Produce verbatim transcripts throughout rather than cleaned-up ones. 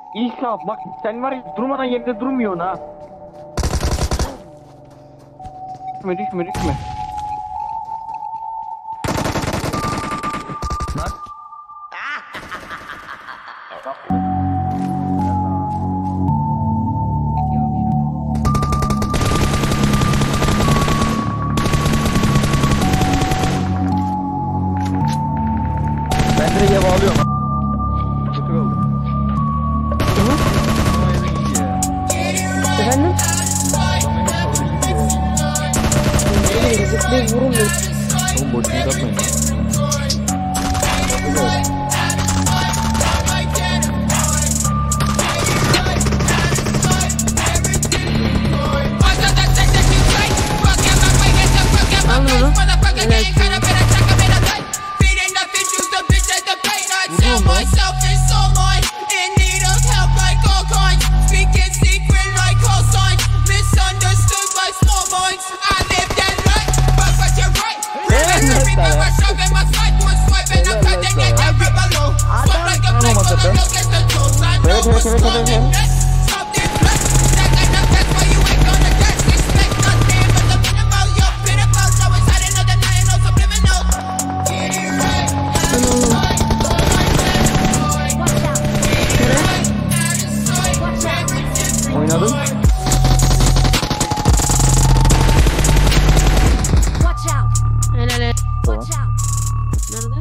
İsa bak sen var ya durmadan yerinde durmuyorsun ha. Düşme düşme düşme. Lan. Ben direkt ev alıyorum. Kötü oldu. Efendim? Nereye zıplayıp vurun mu? Oğlum boşuna yapmayın ya. Evet evet evet evet evet. Oynadın. Helal. Tamam. Nerede?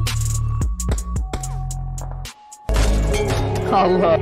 Allah.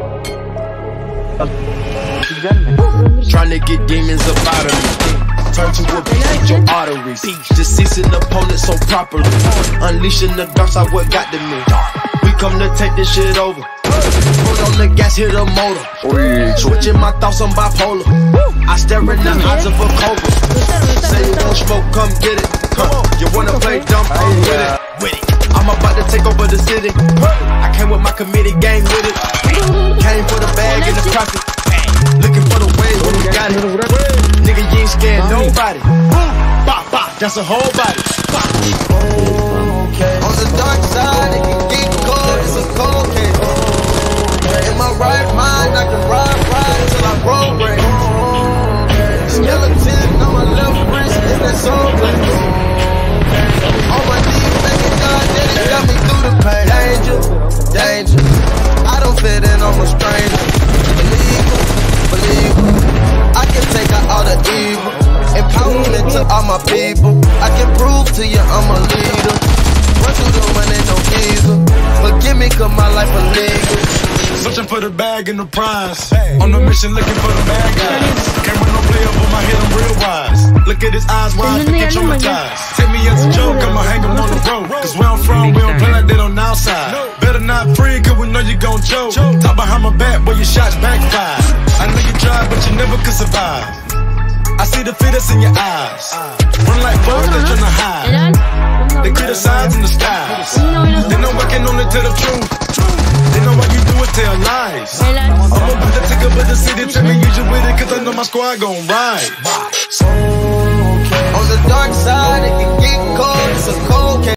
Güzel mi? Trying to get demons up out of me. Turn to a beast with your arteries. Deceasing opponents so properly. Unleashing the dark side, what got to me. We come to take this shit over. Put on the gas, hit a motor. Switching my thoughts, I'm bipolar. I stare in the eyes of a cobra. Say you won't smoke, come get it. Come on, you wanna play dumb? I'm with it. With it. I'm about to take over the city. I came with my committed gang with it. Came for the bag and the profit. Looking for the wave when we got it. Nigga, you ain't scared nobody. Bop, bop, that's a whole body. Bop. On the dark side, it can get cold. It's a cold case. In my right mind, I can ride, ride till I roll break. Skeleton on my left wrist, and that's all place. On my knees, thanking God that it got me through the pain. Danger, danger. I don't fit in, I'm a stranger. Believer, believer. I can take out all the evil. Empowerment to all my people. I can prove to you I'm a leader. Run through the money, no visa. Forgive me, cause my life illegal. Searching for the bag and the prize. On a mission looking for the bad guys. Can't run no play up on my head, I'm real wise. Look at his eyes, wide, forget traumatized. Take me as a joke, I'ma hang him on the road. Cause where I'm from, we don't play like that on the outside. Better not free, cause we know you gon' choke. Talk behind my back, where your shots backfire. I know you tried, but you never could survive. I see the fear that's in your eyes. Run like birds that's trying to hide. They criticize in the skies. They know I can only tell the truth. They know why you do it, tell lies. I'm about to take over the city, tell me use you with it, cause I know my squad gon' ride. On the dark side, it can get cold, it's a cold case.